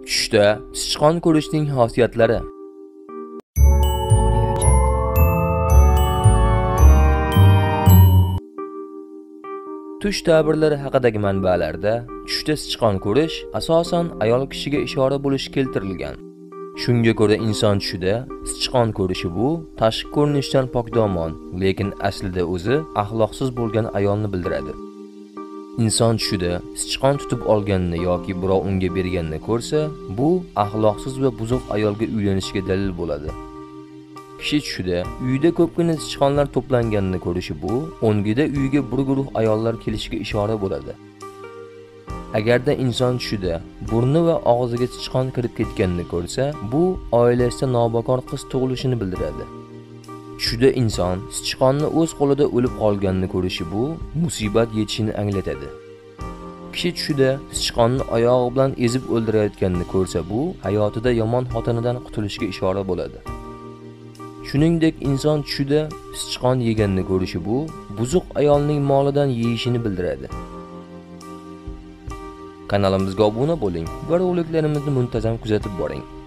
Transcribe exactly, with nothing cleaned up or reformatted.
Tushda sichqon ko'rishning xosiyatlari. Tush ta'birlari haqidagi manbalarda tushda sichqon ko'rish asosan ayol kishiga ishora bo'lishi keltirilgan. Shunga ko'ra inson tushida sichqon ko'rishi bu tashqi ko'rinishdan pokdomon, lekin aslida o'zi axloqsiz bo'lgan ayolni bildiradi. Inson tushida sichqon tutib olganini yoki birov unga berganini ko'rsa, bu axloqsiz va buzuq ayolga uylanishga dalil bo'ladi. Kishi tushida uyda ko'pgina sichqonlar to'planganini ko'rishi bu o'ngida uyga bir guruh ayollar kelishiga ishora bo'ladi. Agarda inson tushida burni va og'ziga sichqon kirib ketganini ko'rsa, bu oilasida nobakor qiz tug'ilishini bildiradi. Tushda inson sichqonni o'z qo'lida o'lib qolganini ko'rishi bu musibat yetishini anglatadi. Kishi tushida sichqonni oyog'i bilan ezib o'ldirayotganini ko'rsa, bu hayotida yomon xotinidan qutulishga ishora bo'ladi. Shuningdek, inson tushida sichqon yeganini ko'rishi bu buzuq ayolning molidan yeyishini bildiradi. Kanalimizga obuna bo'ling va roliklarimizni muntazam kuzatib boring.